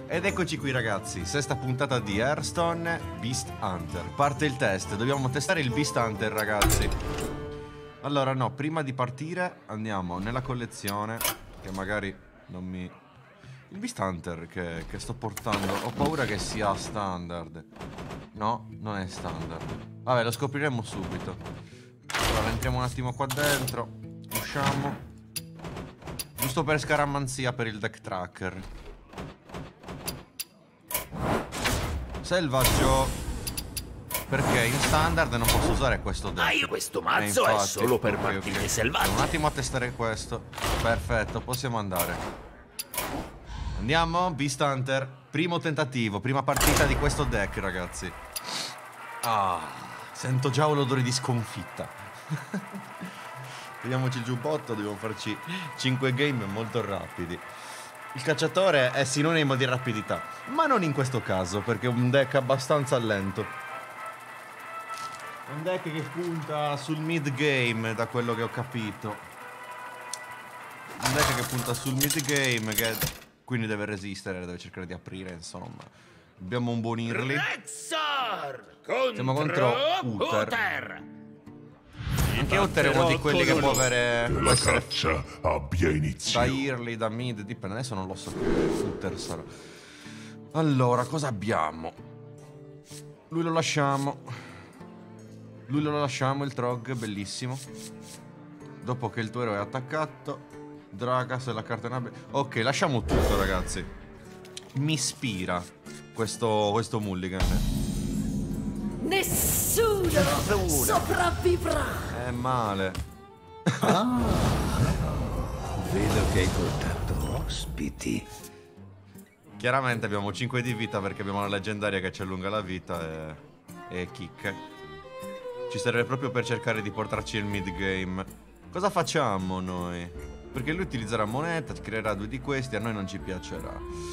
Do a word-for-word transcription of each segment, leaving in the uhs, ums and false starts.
Ed eccoci qui ragazzi, sesta puntata di Hearthstone Beast Hunter. Parte il test, dobbiamo testare il Beast Hunter ragazzi. Allora no, prima di partire andiamo nella collezione, che magari non mi... Il Beast Hunter che, che sto portando, ho paura che sia standard. No, non è standard. Vabbè, lo scopriremo subito. Allora, entriamo un attimo qua dentro, usciamo. Giusto per scaramanzia per il deck tracker. Selvaggio. Perché in standard non posso usare questo deck. Ah, io questo mazzo eh, è solo per okay, partite okay. selvagge. Un attimo a testare questo. Perfetto, possiamo andare. Andiamo, Beast Hunter. Primo tentativo, prima partita di questo deck, ragazzi. Ah, sento già un odore di sconfitta. Vediamoci il giubbotto, dobbiamo farci cinque game molto rapidi. Il cacciatore è sinonimo di rapidità, ma non in questo caso, perché è un deck abbastanza lento. È un deck che punta sul mid game, da quello che ho capito. Un deck che punta sul mid game, che quindi deve resistere, deve cercare di aprire, insomma. Abbiamo un buon early. Siamo contro Uther. Anche Uther è uno di quelli che può avere... La caccia abbia inizio. Da early, da mid, dipende. Adesso non lo so che Uther sarà. Allora, cosa abbiamo? Lui lo lasciamo. Lui lo lasciamo, il Trog, bellissimo. Dopo che il tuo eroe è attaccato. Dragas e la carta nave. Ok, lasciamo tutto, ragazzi. Mi ispira questo, questo mulligan. Nessuno, Nessuno sopravvivrà. È male. Ah, vedo che hai portato ospiti. Chiaramente abbiamo cinque di vita perché abbiamo una leggendaria che ci allunga la vita e, e kick. Ci serve proprio per cercare di portarci il mid game. Cosa facciamo noi? Perché lui utilizzerà moneta, creerà due di questi, a noi non ci piacerà.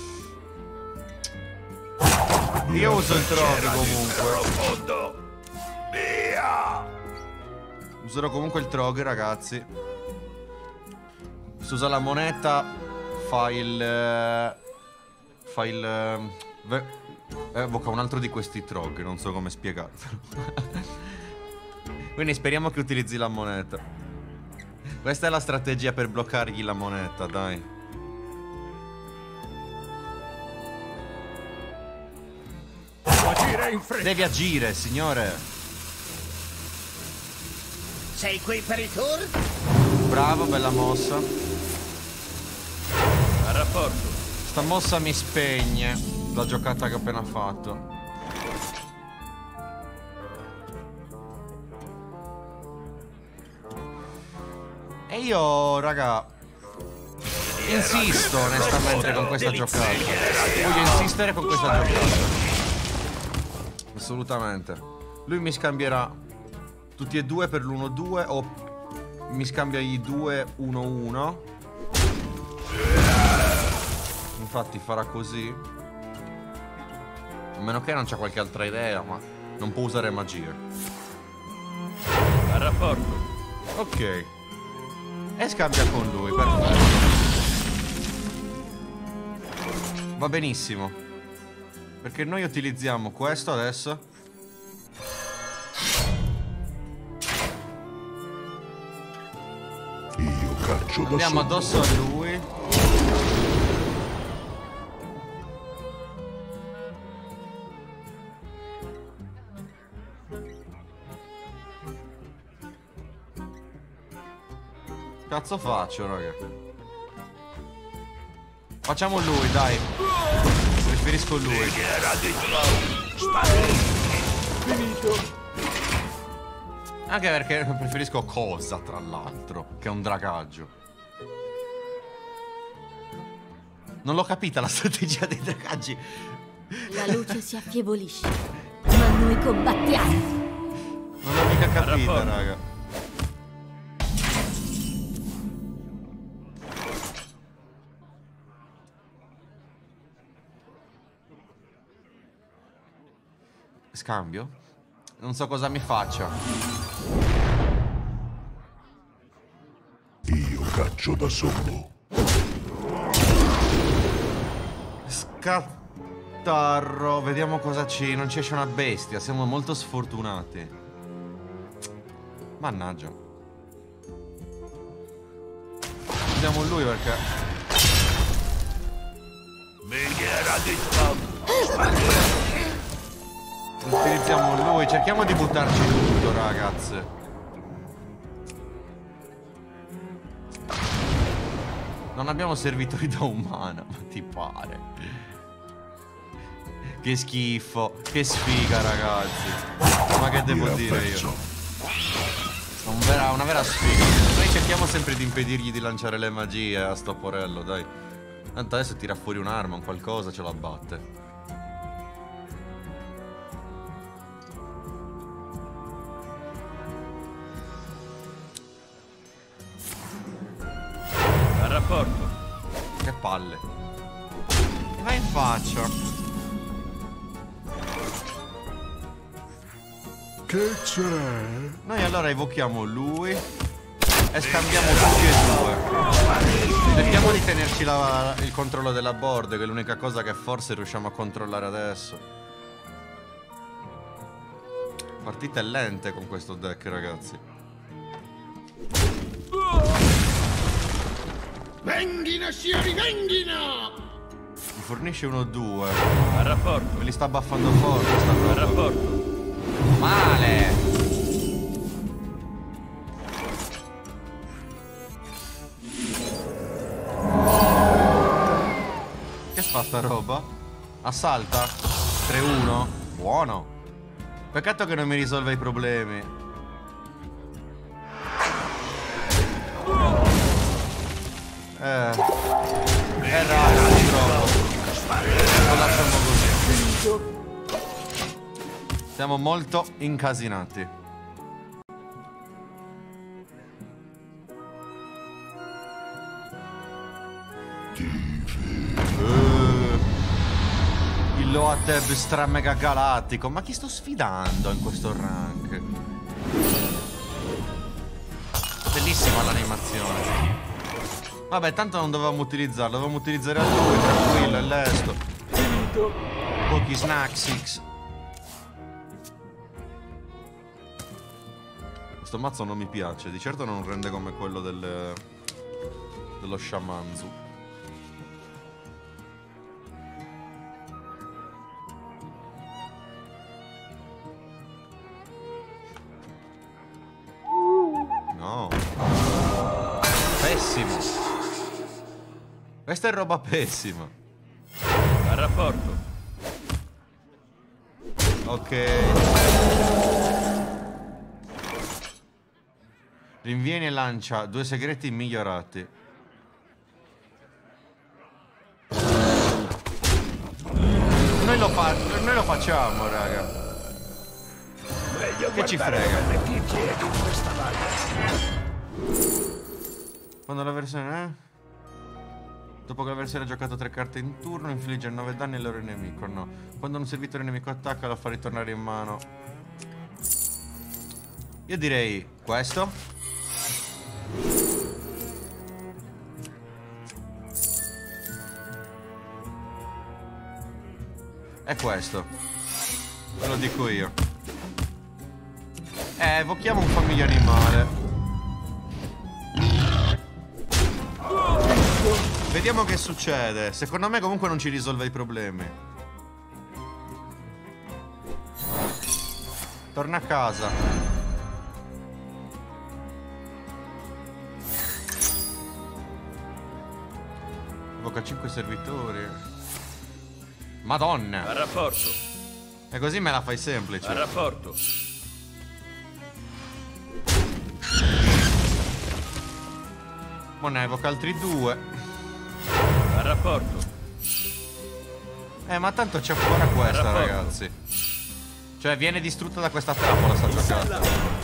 Io uso il Trog comunque. Via! Userò comunque il Trog, ragazzi. Se usa la moneta, fa il... Fa il... Evoca un altro di questi Trog, non so come spiegartelo. Quindi speriamo che utilizzi la moneta. Questa è la strategia per bloccargli la moneta, dai. Devi agire, signore. Sei qui per i tour? Bravo, bella mossa. A rapporto. Sta mossa mi spegne la giocata che ho appena fatto. E io, raga, insisto onestamente con questa giocata. Voglio insistere con questa giocata. Assolutamente. Lui mi scambierà tutti e due per l'uno due o mi scambia i due uno uno. Infatti farà così. A meno che non c'ha qualche altra idea, ma non può usare magie. A rapporto. Ok. E scambia con lui, perfetto. Va benissimo. Perché noi utilizziamo questo adesso. Io caccio da Andiamo solo. addosso a lui. Cazzo faccio, raga? Facciamo lui, dai. Preferisco lui. Finito. Anche perché preferisco cosa, tra l'altro, che un dragaggio. Non l'ho capita la strategia dei dragaggi. La luce si affievolisce, ma noi combattiamo. Non l'ho mica capita, raga. Scambio? Non so cosa mi faccia. Io caccio da solo. Sca... tarro. Vediamo cosa c'è. Non ci esce una bestia. Siamo molto sfortunati. Mannaggia. Usiamo lui perché... Utilizziamo lui. Cerchiamo di buttarci tutto, ragazzi. Non abbiamo servitori da umana. Ma ti pare? Che schifo. Che sfiga, ragazzi. Ma che devo dire io? Un vera, una vera sfiga. Noi cerchiamo sempre di impedirgli di lanciare le magie a sto porello, dai. Tanto adesso tira fuori un'arma, un qualcosa, ce la abbatte. A rapporto. Che palle. Vai in faccia. Che c'è? Noi allora evochiamo lui e scambiamo tutti e due. Cerchiamo di tenerci la, il controllo della board, che è l'unica cosa che forse riusciamo a controllare adesso. Partite lente con questo deck, ragazzi. Venghina si rivenghina! Mi fornisce uno due. A rapporto. Me li sta buffando forte sta A roba. rapporto. Male! Che fa sta roba? Assalta? tre uno? Buono! Peccato che non mi risolve i problemi. Eh... È raro, purtroppo. Lo lasciamo così. Siamo molto incasinati. Uh, il Loateb stra mega galattico. Ma chi sto sfidando in questo rank? Bellissima l'animazione. Vabbè, tanto non dovevamo utilizzarlo. Dovevamo utilizzare a lui, tranquillo, e lesto. Pochi snack six. Questo mazzo non mi piace. Di certo non rende come quello del... dello Shamanzu. No. Pessimo. Questa è roba pessima. A rapporto. Ok. Rinviene e lancia due segreti migliorati. Noi lo, fa noi lo facciamo, raga. Che ci frega? Quando la versione... Eh? Dopo che l'avversario ha giocato tre carte in turno, infligge nove danni al loro nemico. No. Quando un servitore nemico attacca, lo fa ritornare in mano. Io direi questo. E questo. Ve lo dico io. Eh, evochiamo un famiglio animale. Vediamo che succede. Secondo me comunque non ci risolve i problemi. Torna a casa. Evoca cinque servitori. Madonna. A rapporto. E così me la fai semplice. A rapporto. Mo ne evoca altri due. A rapporto. Eh, ma tanto c'è ancora questa, Rapporto. ragazzi. Cioè, viene distrutta da questa trappola sta giocata.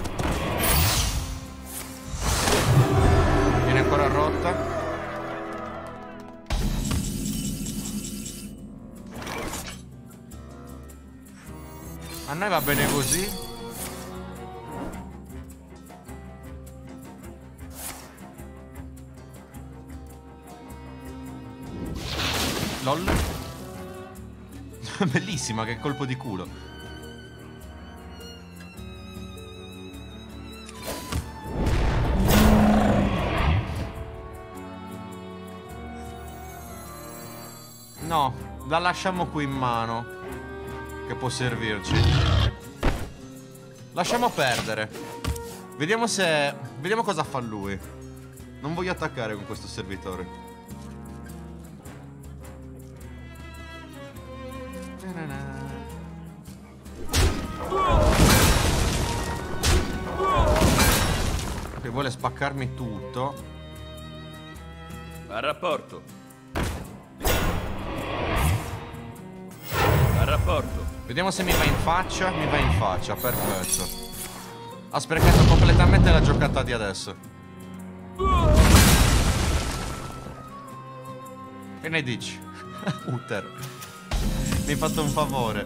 Viene ancora rotta. A noi va bene così. LOL. Bellissima, che colpo di culo. No, la lasciamo qui in mano, che può servirci. Lasciamo perdere. Vediamo se... Vediamo cosa fa lui. Non voglio attaccare con questo servitore. Che vuole spaccarmi tutto. A rapporto. A rapporto. Vediamo se mi va in faccia. Mi va in faccia, perfetto. Ha sprecato completamente la giocata di adesso. Che ne dici? Uther, mi hai fatto un favore.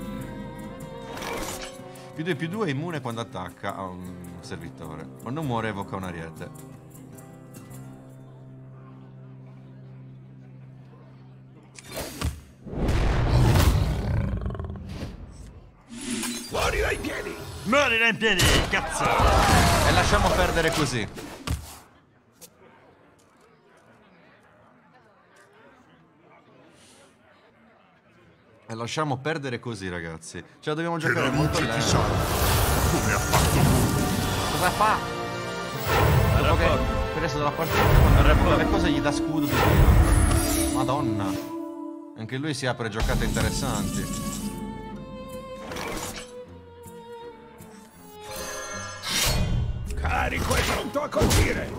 Più due più due è immune quando attacca a un servitore. Quando muore evoca un ariete. Fuori dai piedi! Morirà in piedi, cazzo! E lasciamo perdere così. E lasciamo perdere così, ragazzi. Ce la dobbiamo Che giocare la molto luce ti lento. salva, come ha fatto lui. Cosa fa? A Dopo che rapporto. per adesso dalla partita, quando recupera le cose gli dà scudo di tiro. Madonna. Anche lui si apre giocate interessanti. Carico e pronto a colpire!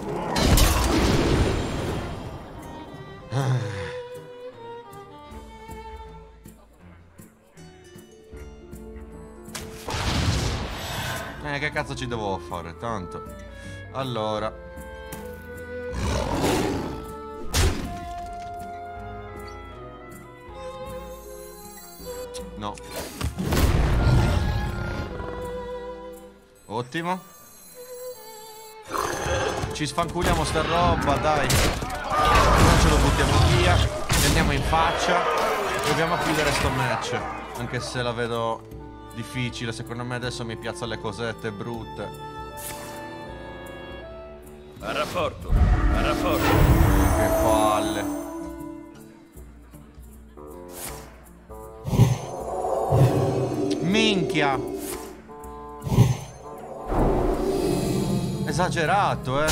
Eh, che cazzo ci devo fare? Tanto. Allora. No. Ottimo. Ci sfanculiamo sta roba, dai. Non ce lo buttiamo via. Ci andiamo in faccia. Proviamo a chiudere sto match. Anche se la vedo difficile. Secondo me adesso mi piazza le cosette brutte. A rapporto. A rapporto. Che palle. Minchia. Esagerato, eh.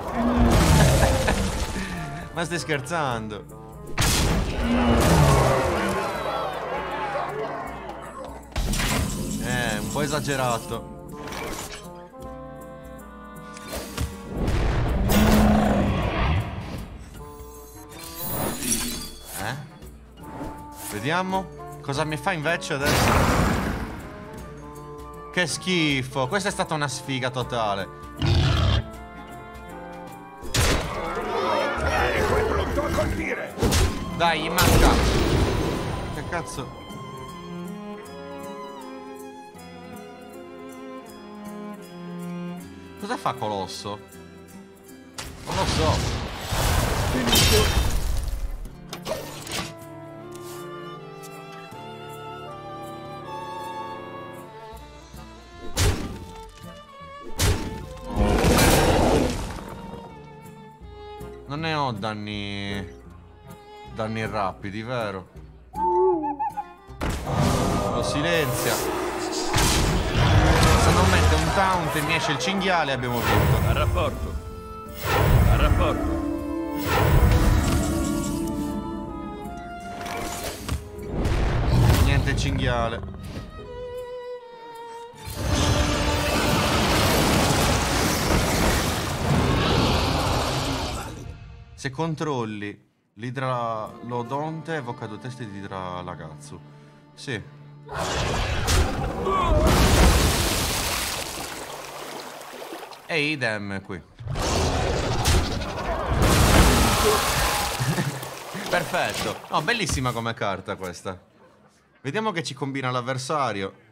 Ma stai scherzando? Eh, un po' esagerato. Eh? Vediamo cosa mi fa invece adesso. Che schifo. Questa è stata una sfiga totale. Carico e pronto a colpire! Dai, gli manca. Che cazzo? Cosa fa Colosso? Non lo so. Non ne ho danni... danni rapidi, vero? Lo silenzia. Se non mette un taunt e mi esce il cinghiale abbiamo vinto. A rapporto. A rapporto. Niente cinghiale. Se controlli l'idralodonte evoca due testi di idralagazzu. Sì. E idem qui. Perfetto. No, bellissima come carta questa. Vediamo che ci combina l'avversario.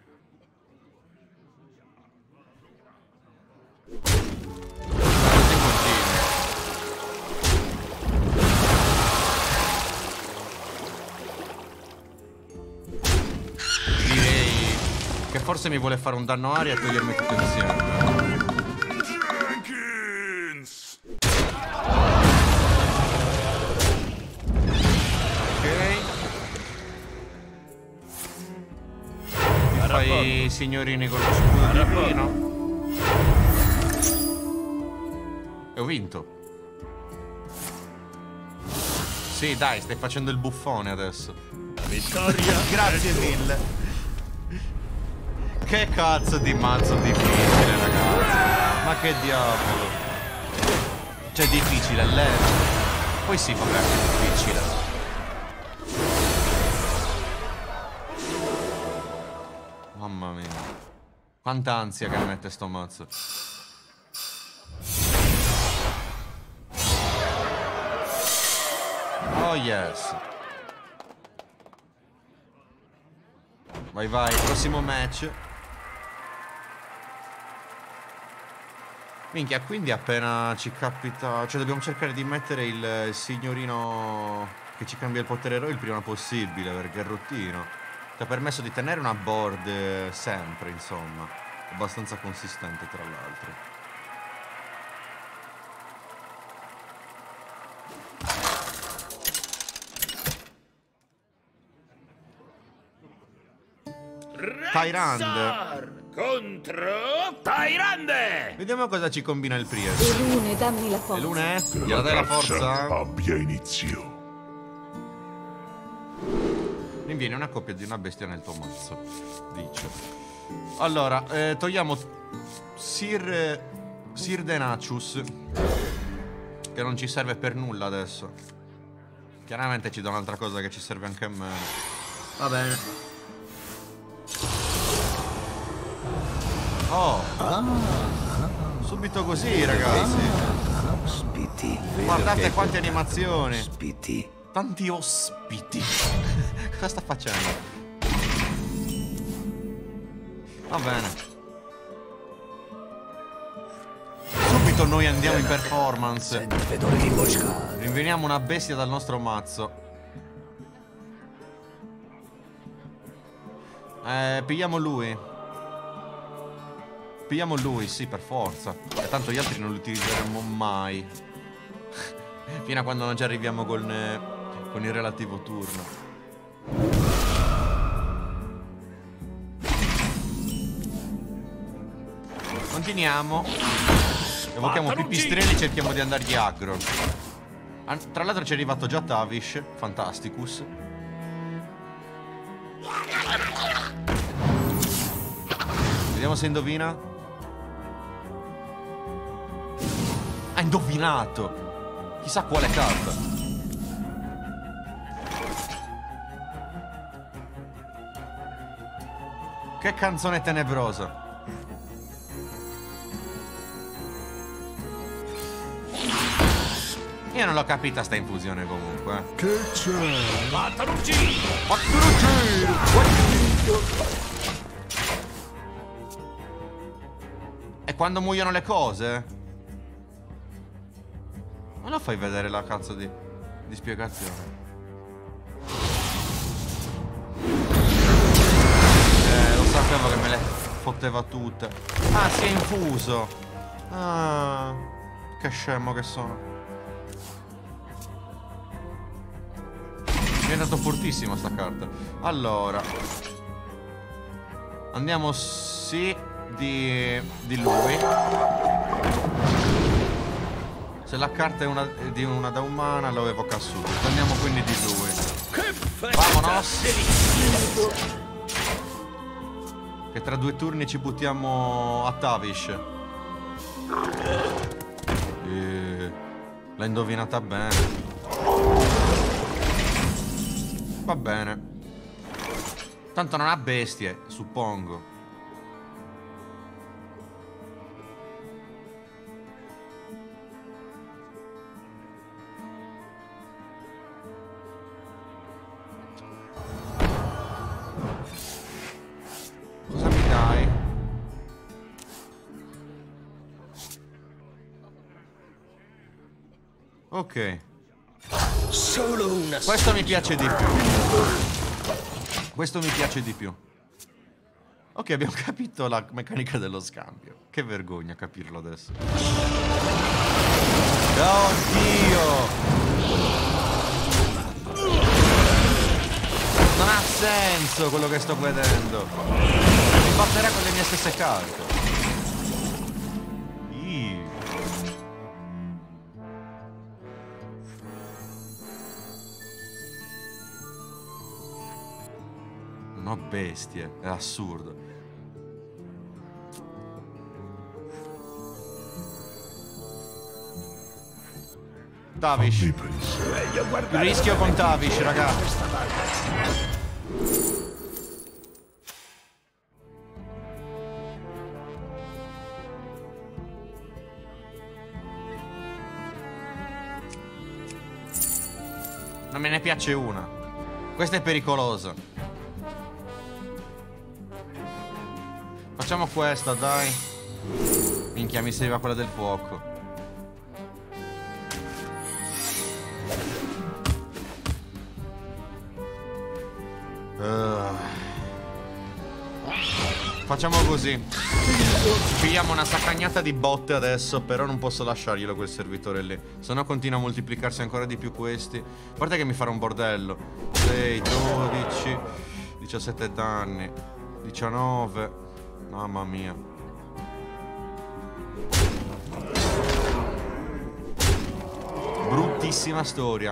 forse mi vuole fare un danno aria e togliermi tutto insieme. Jenkins! Ok. Mi fai i signorini con lo scudo divino. E ho vinto. Sì, dai, stai facendo il buffone adesso. Vittoria. Grazie mille. Che cazzo di mazzo difficile, ragazzi. Ma che diavolo. Cioè, difficile, lento. Poi sì, vabbè, è difficile. Mamma mia. Quanta ansia che mette sto mazzo. Oh yes. Vai vai, prossimo match. Minchia, quindi appena ci capita... Cioè dobbiamo cercare di mettere il, il signorino che ci cambia il potere eroe il prima possibile, perché è rottino. Ti ha permesso di tenere una board eh, sempre, insomma. Abbastanza consistente, tra l'altro. Tyrande contro Tyrande. Vediamo cosa ci combina il Priest. E Lune, dammi la E forza. Lune? Che Gliela dai la caccia forza? abbia inizio. Mi viene una coppia di una bestia nel tuo mazzo. Dice. Allora, eh, togliamo Sir Sir Denacius, che non ci serve per nulla adesso. Chiaramente ci dà un'altra cosa che ci serve anche a me. Va bene. Oh, subito così, ragazzi. Ospiti. Guardate quante animazioni. Ospiti. Tanti ospiti. Cosa sta facendo? Va bene. Subito noi andiamo in performance. Fedore di Bosca. Rinveniamo una bestia dal nostro mazzo. Eh, pigliamo lui. Pigliamo lui, sì, per forza. E tanto gli altri non li utilizzeremo mai. Fino a quando non ci arriviamo con, eh, con il relativo turno. Continuiamo. Evochiamo pipistrelli e cerchiamo di andargli aggro. An- Tra l'altro ci è arrivato già Tavish. Fantasticus. Vediamo se indovina. Ha indovinato. Chissà quale carta. Che canzone tenebrosa. Io non l'ho capita sta infusione comunque. Che c'è? E quando muoiono le cose? Ma lo fai vedere la cazzo di, di spiegazione? Eh, lo sapevo che me le fotteva tutte. Ah, si è infuso. Ah, che scemo che sono. Mi è andato fortissimo sta carta. Allora, andiamo sì di, di lui. Se la carta è una, di una da umana lo evoca subito. Andiamo quindi di lui. Vamonos. Che tra due turni ci buttiamo a Tavish. E... L'ha indovinata bene. Va bene. Tanto non ha bestie, suppongo. Cosa mi dai? Ok. Solo una. Questo mi piace di più. Questo mi piace di più. Ok, abbiamo capito la meccanica dello scambio. Che vergogna capirlo adesso. Oddio! Non ha senso quello che sto vedendo. Mi batterà con le mie stesse carte. Ih. Non ho bestie, è assurdo. Tavish. Il rischio con Tavish, ragazzi. Non me ne piace una. Questa è pericolosa. Facciamo questa, dai. Minchia, mi serviva quella del fuoco. Uh. Facciamo così. Pigliamo una saccagnata di botte adesso. Però non posso lasciarglielo quel servitore lì. Se no continua a moltiplicarsi ancora di più questi. Guarda che mi farà un bordello. sei, dodici, diciassette danni, diciannove. Mamma mia. Bruttissima storia.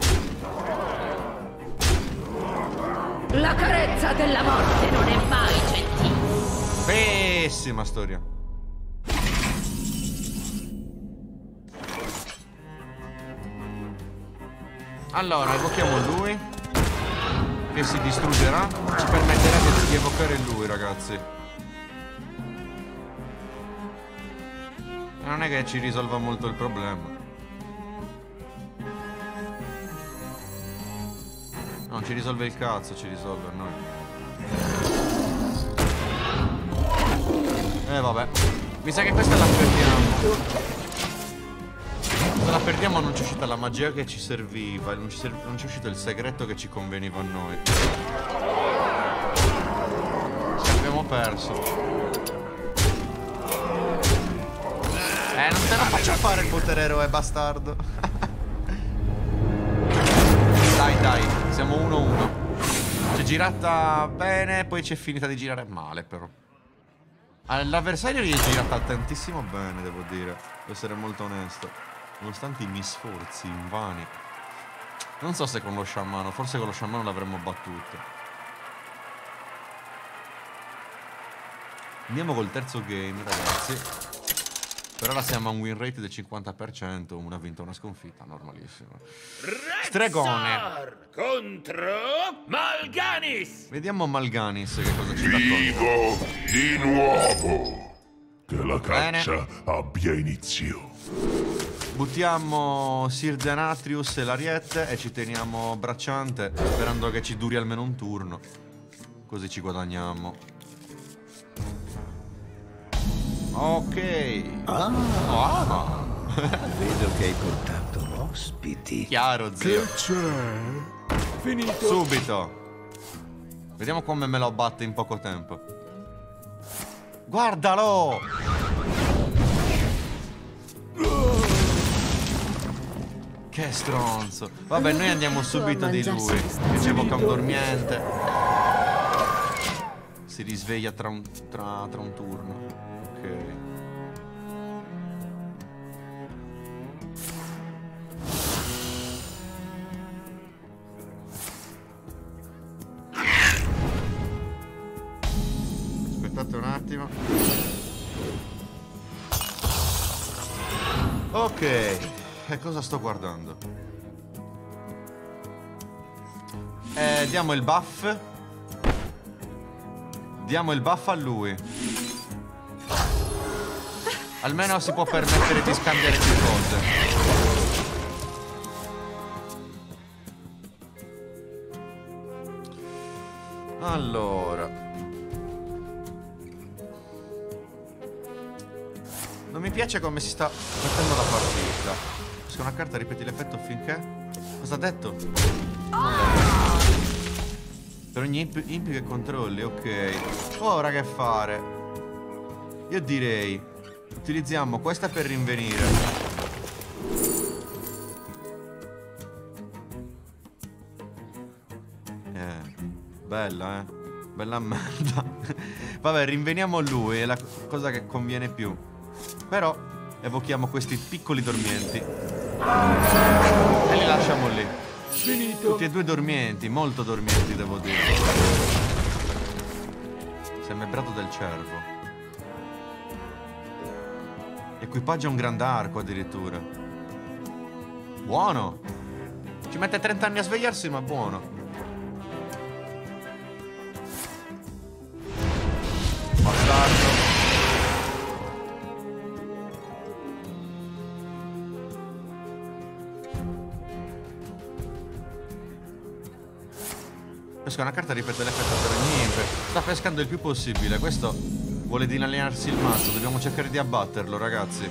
La carezza della morte non è mai gentile. Pessima storia. Allora, evochiamo lui, che si distruggerà. Ci permetterà di evocare lui, ragazzi. Non è che ci risolva molto il problema. Non ci risolve il cazzo, ci risolve a noi. Eh vabbè. Mi sa che questa la perdiamo. Se la perdiamo non c'è uscita la magia che ci serviva. Non c'è non c'è uscito il segreto che ci conveniva a noi. Ci abbiamo perso. Eh, non te la faccio fare il potere eroe, bastardo. Dai, dai, siamo uno uno. C'è girata bene, poi c'è finita di girare male, però. L'avversario gli è girata tantissimo bene, devo dire. Devo essere molto onesto. Nonostante i miei sforzi invani. Non so se con lo sciamano, forse con lo sciamano l'avremmo battuto. Andiamo col terzo game, ragazzi. Per ora siamo a un win rate del cinquanta per cento, una vinta, una sconfitta, normalissimo. Stregone contro Mal'Ganis. Vediamo Mal'Ganis che cosa ci dà. Vivo di nuovo. Che la Bene. caccia abbia inizio. Buttiamo Sir Denatrius e l'Ariete e ci teniamo bracciante, sperando che ci duri almeno un turno. Così ci guadagniamo. Ok. Ah, Ah. vedo che hai portato ospiti. Chiaro, zio. Che c'è? Finito. Subito. Vediamo come me lo batte in poco tempo. Guardalo! Che stronzo. Vabbè, noi andiamo subito di lui. Che ci evoca un dormiente. Si risveglia tra un, tra, tra un turno. Ok. Aspettate un attimo. Ok. E cosa sto guardando? Eh, diamo il buff. Diamo il buff a lui. Almeno si può permettere di scambiare più cose. Allora. Non mi piace come si sta mettendo la partita. Se una carta ripeti l'effetto finché... Cosa ha detto? Per ogni imp impi che controlli, ok. Ora che fare? Io direi utilizziamo questa per rinvenire. Eh, bella, eh. Bella merda. Vabbè, rinveniamo lui, è la cosa che conviene più. Però evochiamo questi piccoli dormienti e li lasciamo lì. Finito. Tutti e due dormienti, molto dormienti devo dire. Sembrato del cervo. Equipaggia un grande arco addirittura. Buono. Ci mette trenta anni a svegliarsi, ma buono. Bastardo. Pesca una carta, ripete l'effetto per ogni imp. Sta pescando il più possibile. Questo vuole dinagliarsi il mazzo. Dobbiamo cercare di abbatterlo, ragazzi.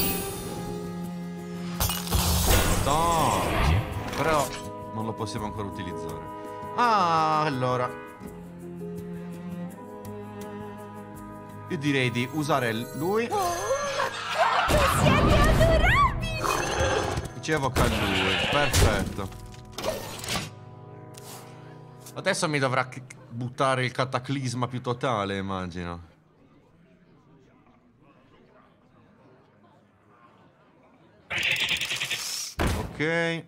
No. Però non lo possiamo ancora utilizzare. Ah, allora io direi di usare lui. Ci evoca lui. Perfetto. Adesso mi dovrà buttare il cataclisma più totale, immagino. Ok.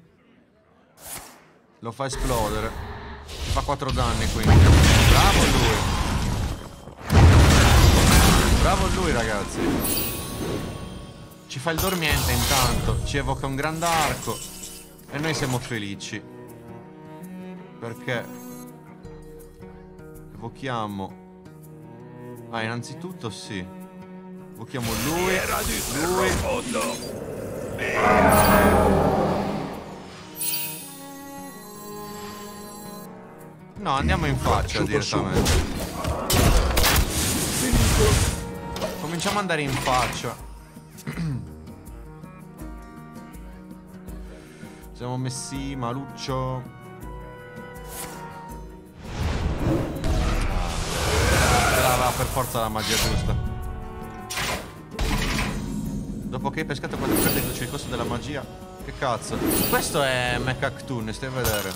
Lo fa esplodere. Fa quattro danni quindi. Bravo lui. Bravo lui, ragazzi. Ci fa il dormiente intanto. Ci evoca un grande arco. E noi siamo felici. Perché evochiamo. Ah, innanzitutto sì. Evochiamo lui. Lui. No, andiamo in faccia direttamente. Cominciamo ad andare in faccia. Siamo messi maluccio. Va per forza la magia giusta. Dopo che hai pescato quattro carte riduce il costo della magia. Che cazzo? Questo è Mechactoon, stai a vedere.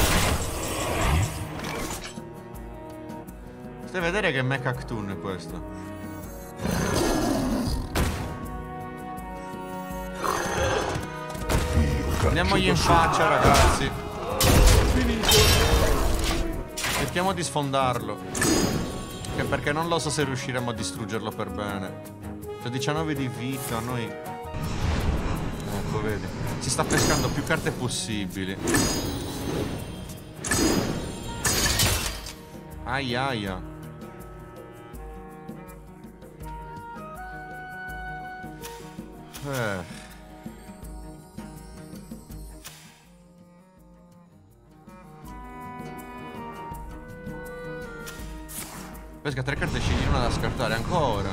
Stai a vedere che è Mechactoon è questo. Andiamogli in faccia, ragazzi. Cerchiamo di sfondarlo. Che perché non lo so se riusciremo a distruggerlo per bene. C'è diciannove di vita, noi. Ecco, vedi. Si sta pescando più carte possibili. Aia aia. Eh. Pesca tre carte e scegli una da scartare ancora.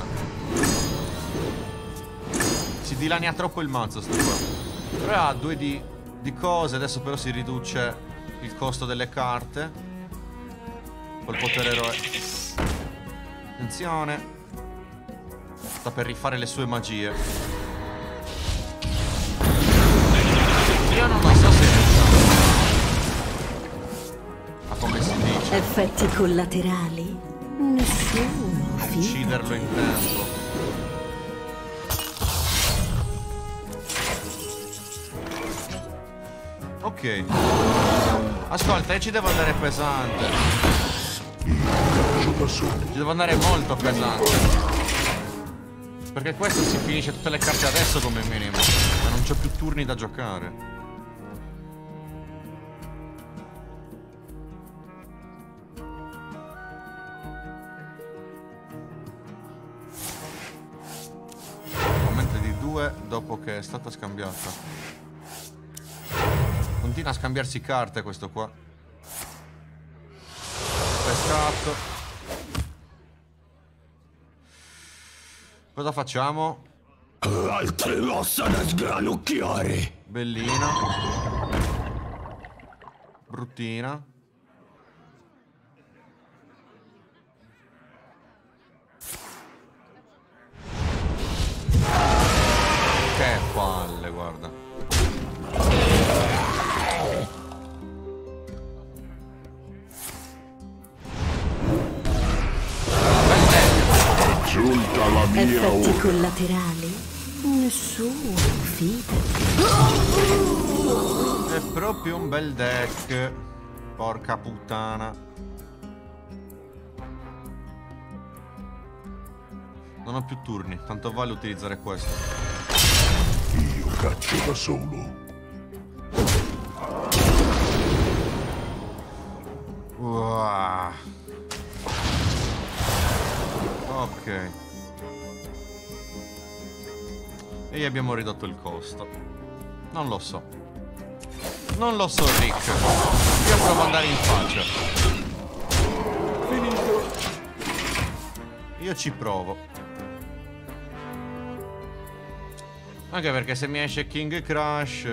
Si dilania troppo il mazzo sto qua. Però ha due di, di cose. Adesso però si riduce il costo delle carte. Col potere eroe. Attenzione. Sta per rifare le sue magie. Io non lo so se riusciamo. Ma come si dice? Effetti collaterali? Nessuno. Ucciderlo in tempo. Ok. Ascolta, io ci devo andare pesante. Ci devo andare molto pesante. Perché questo si finisce tutte le carte adesso come minimo. Ma non c'ho più turni da giocare. Dopo che è stata scambiata. Continua a scambiarsi carte questo qua. Pescato. Cosa facciamo? Altre ossa da sgranucchiare. Bellina. Bruttina. guarda. Giunta la mia Effetti ora. collaterali? Nessuno, fidati. È proprio un bel deck. Porca puttana. Non ho più turni, tanto vale utilizzare questo. Io caccio da solo. Uah. Ok. E gli abbiamo ridotto il costo. Non lo so. Non lo so, Rick. Io provo ad andare in faccia. Finito. Io ci provo. Anche perché se mi esce King Crush.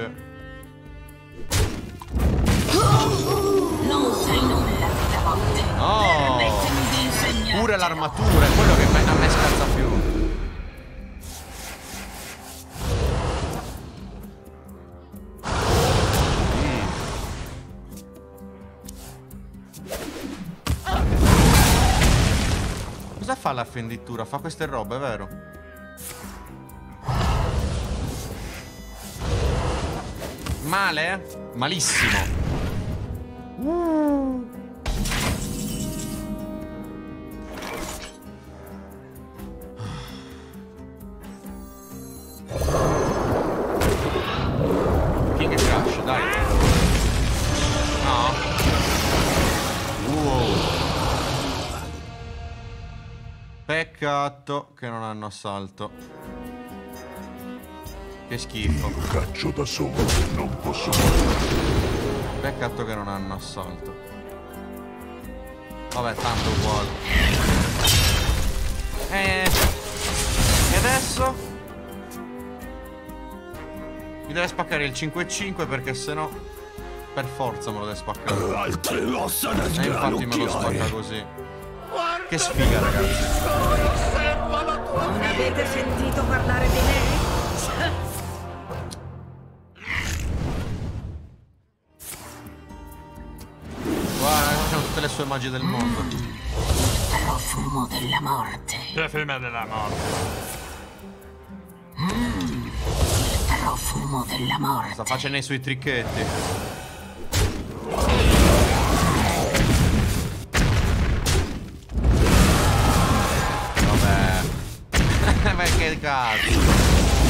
Non sai nulla questa volta. No! Permettimi di insegnarti. Pure l'armatura è quello che a me scalza più. Cosa fa la fenditura? Fa queste robe, vero? Male? Malissimo. Uh. King Crush, dai. No. Wow. Peccato che non hanno assalto. Che schifo. Io caccio da solo. Non posso. Peccato che non hanno assalto. Vabbè, tanto uguale. E... e adesso? Mi deve spaccare il cinque cinque perché sennò per forza me lo deve spaccare. Altre ossa da E infatti me lo spacca sgranocchiare. così. Che sfiga, ragazzi. Non avete sentito parlare di me? Guarda, facciamo tutte le sue magie del mondo. Profumo della morte. La firma della morte. Profumo della morte. Sta facendo i suoi tricchetti. Vabbè. Ma che cazzo.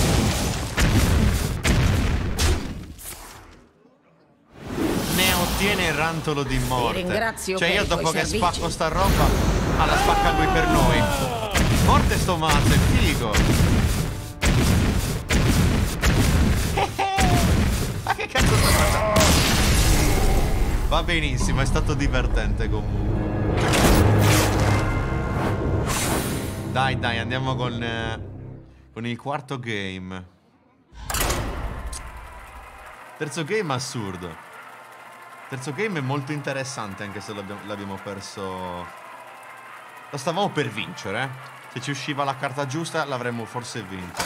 Ne ottiene il rantolo di morte. ringrazio Cioè per io i dopo tuoi che servizi. spacco sta roba, ah, la spacca lui per noi. Morte sto mazzo, è figo. Ma che cazzo sta facendo? Va benissimo, è stato divertente comunque. Dai, dai, andiamo con, eh, con il quarto game. Terzo game assurdo. Terzo game è molto interessante anche se l'abbiamo, l'abbiamo perso. Lo stavamo per vincere, eh. Se ci usciva la carta giusta l'avremmo forse vinto.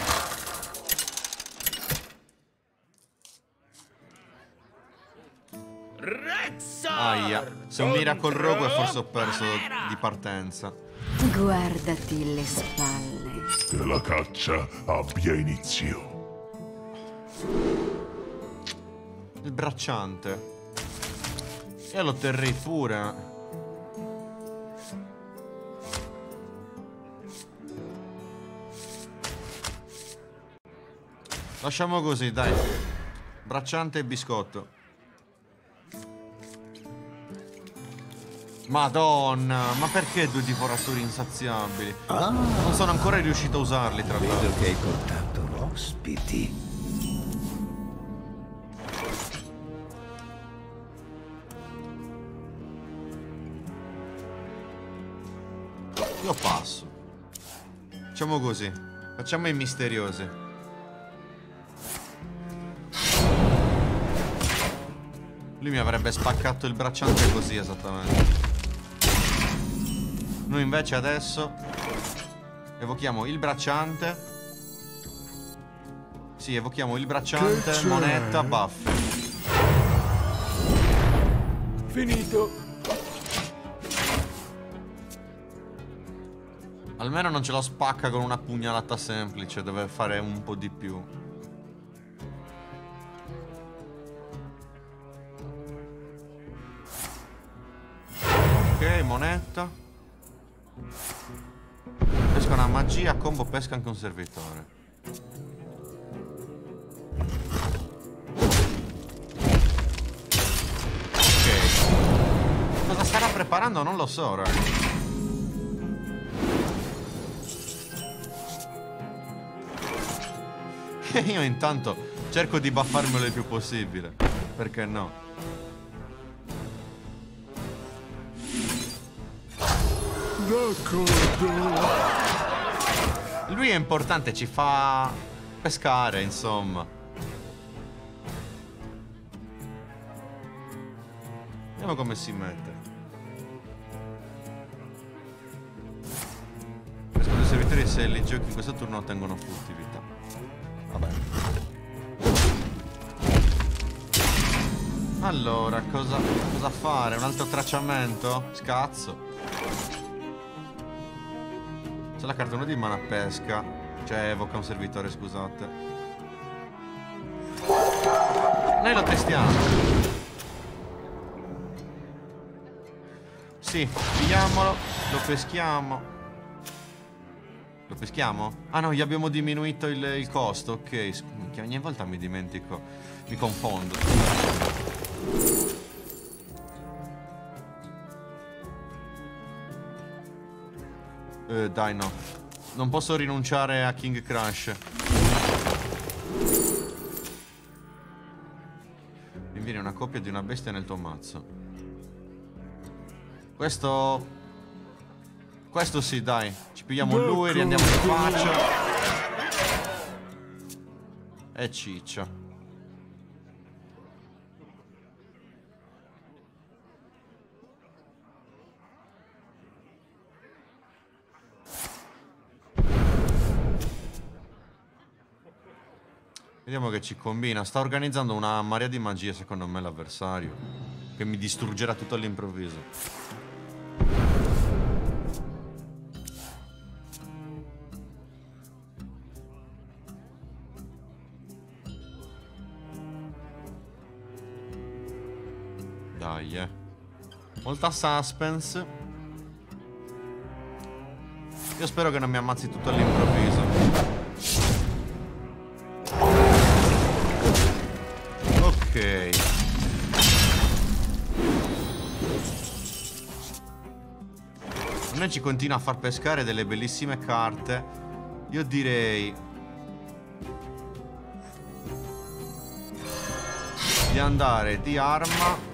Rexar! Aia, se un Miracle Rogue forse ho perso di partenza. Guardati le spalle. Che la caccia abbia inizio. Il bracciante. Io lo terrei pure. Lasciamo così, dai. Bracciante e biscotto. Madonna, ma perché due divoratori insaziabili? Ah, Non sono ancora riuscito a usarli, tra l'altro. vedo che hai portato ospiti. Io passo. Facciamo così. Facciamo i misteriosi. Lui mi avrebbe spaccato il bracciante così esattamente. Noi invece adesso evochiamo il bracciante. Sì, evochiamo il bracciante, moneta, buff. Finito. Almeno non ce lo spacca con una pugnalata semplice, deve fare un po' di più. Ok, moneta. Pesca una magia, combo pesca anche un servitore. Ok. Cosa starà preparando non lo so, raga. Io intanto cerco di buffarmelo il più possibile. Perché no? D'accordo. Lui è importante, ci fa pescare, insomma. Vediamo come si mette. Pesco dei servitori, se li giochi in questo turno ottengono furtività. Vabbè. Allora, cosa, cosa fare? Un altro tracciamento? Scazzo. C'è la carta uno di mana pesca. Cioè evoca un servitore, scusate. Noi lo testiamo. Sì, pigliamolo. Lo peschiamo. Lo peschiamo? Ah no, gli abbiamo diminuito il, il costo. Ok, che ogni volta mi dimentico. Mi confondo. Eh, dai no. Non posso rinunciare a King Crush. Rinvieni una coppia di una bestia nel tuo mazzo. Questo... Questo sì, dai. Ci pigliamo lui, riandiamo in faccia. E ciccia. Vediamo che ci combina. Sta organizzando una marea di magie, secondo me, l'avversario. Che mi distruggerà tutto all'improvviso. Dai, eh. Molta suspense. Io spero che non mi ammazzi tutto all'improvviso. Ok. A noi ci continua a far pescare delle bellissime carte. Io direi di andare di arma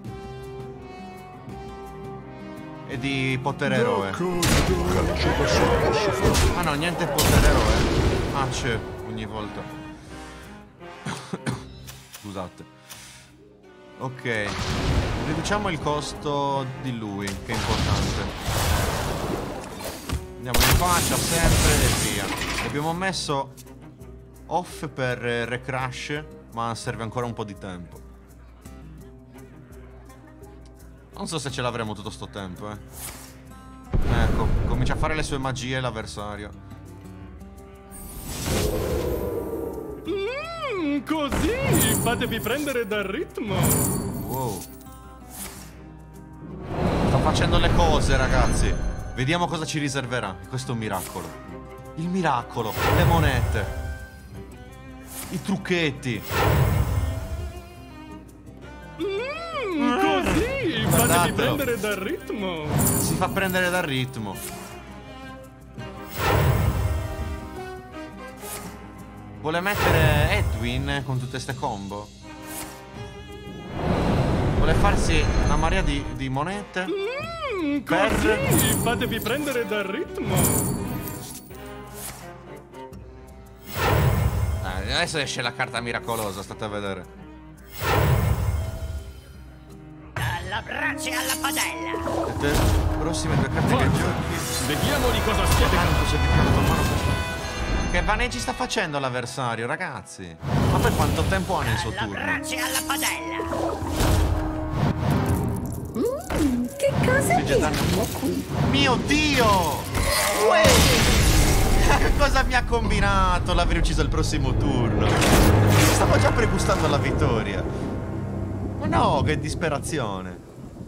e di potere eroe. Ah no, niente potere eroe. Ah c'è, ogni volta. Scusate. Ok. Riduciamo il costo di lui, che è importante. Andiamo in faccia sempre e via. Abbiamo messo off per recrash, ma serve ancora un po' di tempo. Non so se ce l'avremo tutto sto tempo, eh. Ecco, comincia a fare le sue magie l'avversario. Mmm, così fatevi prendere dal ritmo. Wow. Sta facendo le cose, ragazzi. Vediamo cosa ci riserverà. Questo è un miracolo. Il miracolo, le monete, i trucchetti. Mmm, così fatevi prendere dal ritmo. Si fa prendere dal ritmo. Vuole mettere Edwin con tutte ste combo? Vuole farsi una marea di, di monete? Mmm, così per... fatevi prendere dal ritmo. Eh, adesso esce la carta miracolosa, state a vedere. Dall'abbraccio alla padella. Le prossime due carte che giochi. Vediamo di cosa siete Tanto se ti canto a mano questo. che vaneggi sta facendo l'avversario, ragazzi? Ma poi quanto tempo ha nel suo turno? Grazie alla padella. Mm, che cosa abbiamo qui? Mio Dio! Uè! Cosa mi ha combinato l'aver ucciso il prossimo turno? Stavo già pregustando la vittoria. Ma no, che disperazione.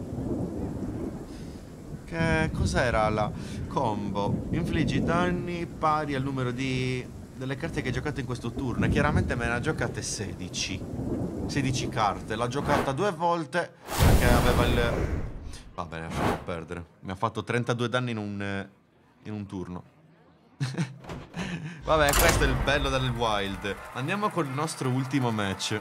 Che cos'era la combo? Infliggi danni pari al numero di delle carte che hai giocato in questo turno. E chiaramente me ne ha giocate sedici. sedici carte. L'ha giocata due volte perché aveva il... Va bene, lasciamo perdere. Mi ha fatto trentadue danni in un, in un turno. Vabbè, questo è il bello del Wild. Andiamo col nostro ultimo match.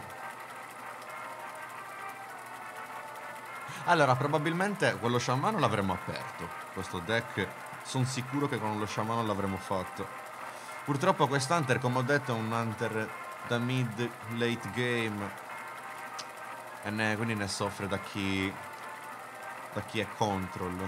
Allora, probabilmente con lo sciamano l'avremmo aperto. Questo deck, sono sicuro che con lo sciamano l'avremmo fatto. Purtroppo quest'hunter, come ho detto, è un hunter da mid late game. E ne, quindi ne soffre da chi... da chi è control.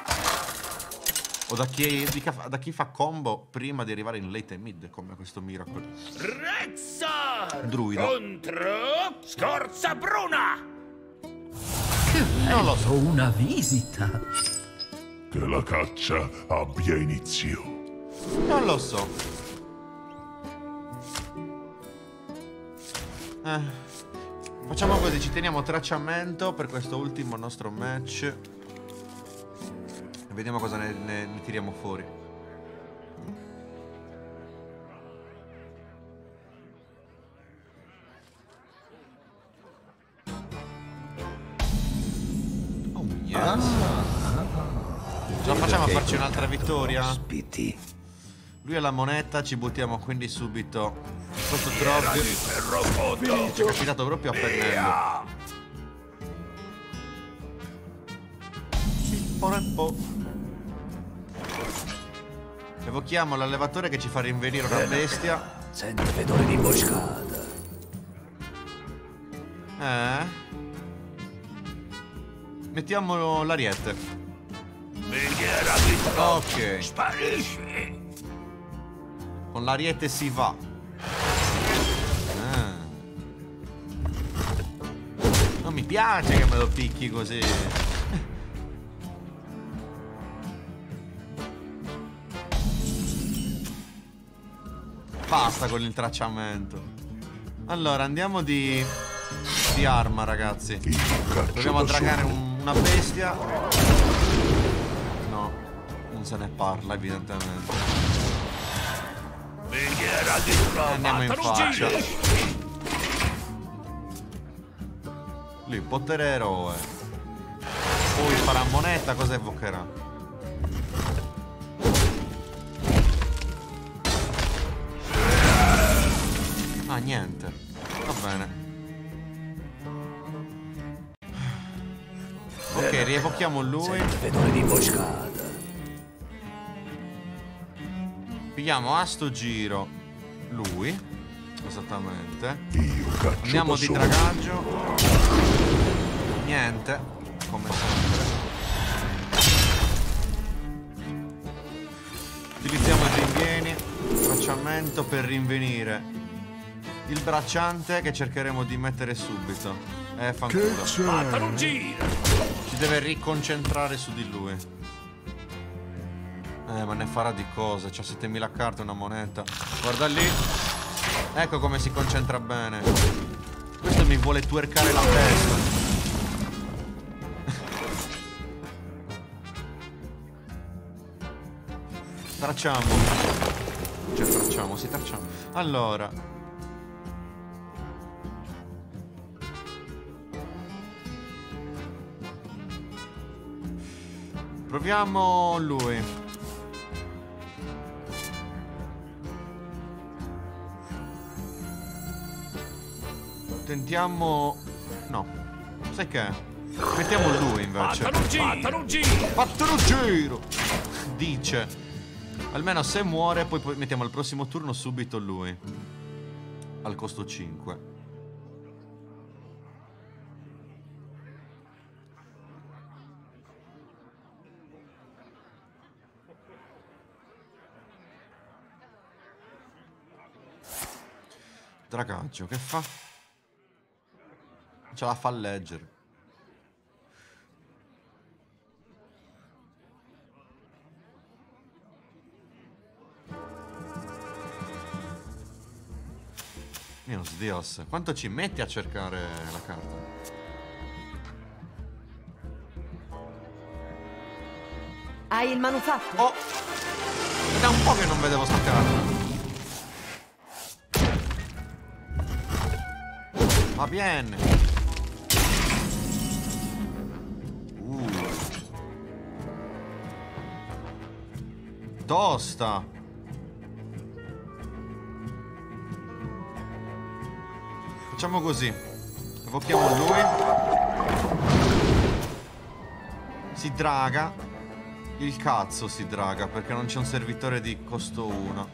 O da chi, da chi fa combo prima di arrivare in late e mid, come questo Miracle. Rexar Druido. contro Scorza Bruna. Non lo so. Una visita. Che la caccia abbia inizio. Non lo so. Eh, facciamo così, ci teniamo tracciamento per questo ultimo nostro match. E vediamo cosa ne, ne, ne tiriamo fuori. Oh yes. Ce la facciamo a farci un'altra vittoria? Ospiti. Lui ha la moneta, ci buttiamo quindi subito questo drop che ci è capitato proprio a pennello. Pippo. Evochiamo l'allevatore che ci fa rinvenire una bestia. Sente fedore di imboscata. Eh? Mettiamo l'ariete. Ok. Sparisci. Con l'ariete si va. Ah. Non mi piace che me lo picchi così. Basta con il tracciamento. Allora andiamo di di arma, ragazzi. Proviamo a dragare un, una bestia. No, non se ne parla evidentemente. Andiamo in faccia. Lui potere eroe. Poi farà moneta, cosa evocherà? Ah, niente. Va bene. Ok, rievochiamo lui. Fedore di imboscata. Pigliamo a sto giro lui. Esattamente. Io caccio Andiamo da di solo. dragaggio. Niente. Come sempre. Utilizziamo i rinvieni. Tracciamento per rinvenire il bracciante che cercheremo di mettere subito. Eh, fanculo. Fattalo un giro. Si deve riconcentrare su di lui. Eh, ma ne farà di cose. C'ha settemila carte, una moneta. Guarda lì. Ecco come si concentra bene. Questo mi vuole twerkare la testa. Tracciamo. Cioè tracciamo, sì tracciamo. Allora. Proviamo lui. Tentiamo... No. Sai che? Mettiamo lui invece. Fattalo un giro. Fattalo un giro. Fatelo un giro! Dice. Almeno se muore poi, poi mettiamo al prossimo turno subito lui. Al costo cinque. Dragaggio, che fa? Ce la fa leggere. Mio Dios, quanto ci metti a cercare la carta? Hai il manufatto? Oh! È da un po' che non vedevo sta carta. Va bene. Uh. Tosta. Facciamo così. Evochiamo lui. Si draga. Il cazzo si draga perché non c'è un servitore di costo uno.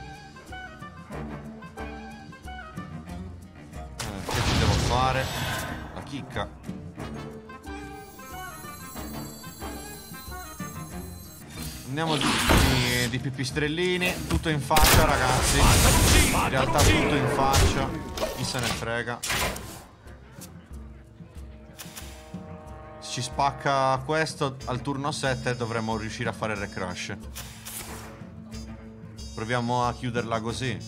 Eh, che ci devo fare? La chicca. Andiamo di, di, di pipistrellini. Tutto in faccia, ragazzi. In realtà tutto in faccia. Chi se ne frega. Se ci spacca questo al turno sette dovremmo riuscire a fare il recrash. Proviamo a chiuderla così.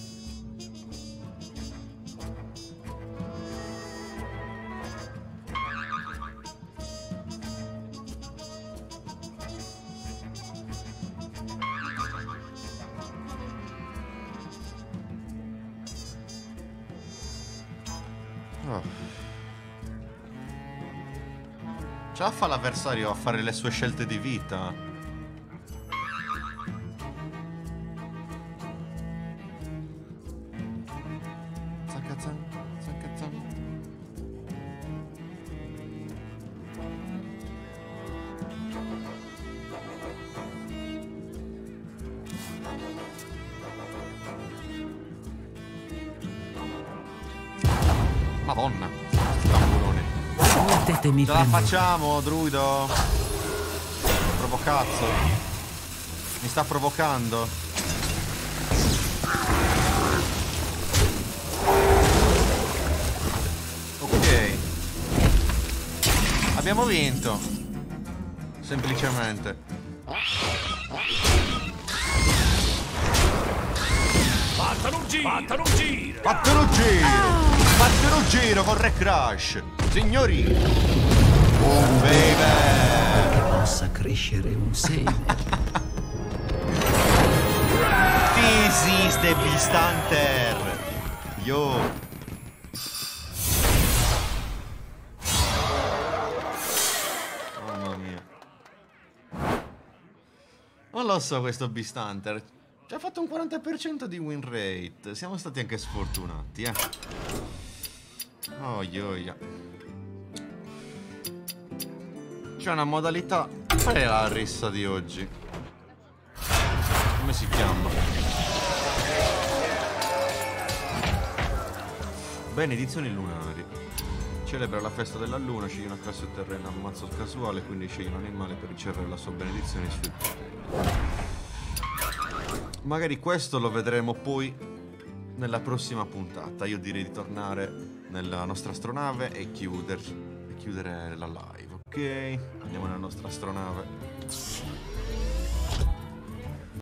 Oh. Ce la fa l'avversario a fare le sue scelte di vita? Zaccazan, zaccazan. Madonna, tamburone. Mettetemi Ce la facciamo, druido. Provo cazzo. Mi sta provocando. Ok. Abbiamo vinto. Semplicemente. Fattano un giro! Fattano un giro! Fatelo un giro! Fatelo un giro con Re Crash! Signori! Oh baby! possa crescere un seme. This is the Beast Hunter! Yo! Mamma mia. Non lo so questo Beast Hunter. Ci ha fatto un quaranta per cento di win rate. Siamo stati anche sfortunati, eh. Oh, ioia. C'è una modalità. Qual è la rissa di oggi? Come si chiama? Benedizioni lunari. Celebra la festa della luna, scegli una classe terrena a mazzo casuale, quindi scegli un animale per ricevere la sua benedizione sui poteri. Magari questo lo vedremo poi nella prossima puntata. Io direi di tornare nella nostra astronave e chiudere, e chiudere la live. Ok, andiamo nella nostra astronave.